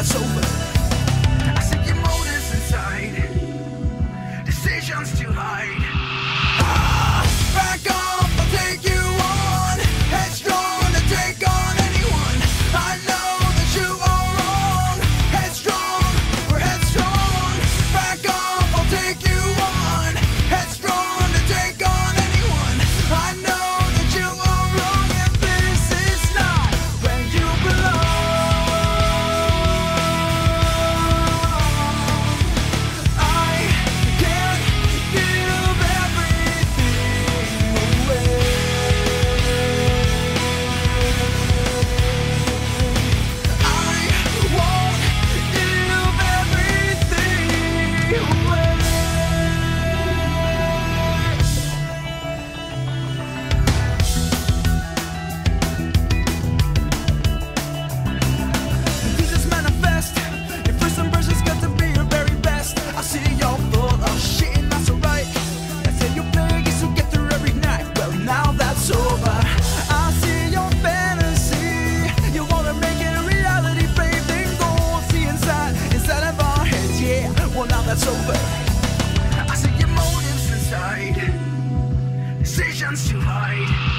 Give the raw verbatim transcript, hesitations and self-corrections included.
that's over. I see your motives inside, decisions to hide. Ah, back off, I'll take you on, headstrong to take on anyone. I know that you are wrong, headstrong, we're headstrong. Back off, I'll take you on, headstrong to take on anyone. I know that you are wrong, and this is not where you belong. I can't give everything away. I won't give everything away. Pieces manifest. Your first impression's got to be your very best. I see you're full of shit and that's alright. I say you Vegas, you get through every night. Well, now that's over. I see your fantasy. You wanna make it a reality, babe. Then go see inside, inside of our heads, yeah. Well, now that's over. I see your motives inside, decisions to hide.